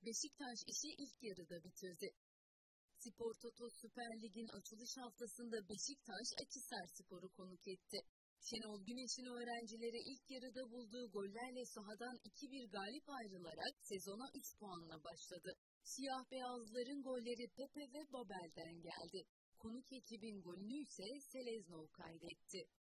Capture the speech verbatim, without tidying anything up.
Beşiktaş işi ilk yarıda bitirdi. Spor Toto Süper Lig'in açılış haftasında Beşiktaş Akhisarspor'u konuk etti. Şenol Güneş'in öğrencileri ilk yarıda bulduğu gollerle sahadan iki bir galip ayrılarak sezona üç puanla başladı. Siyah beyazların golleri Pepe ve Babel'den geldi. Konuk ekibin golünü ise Seleznov kaydetti.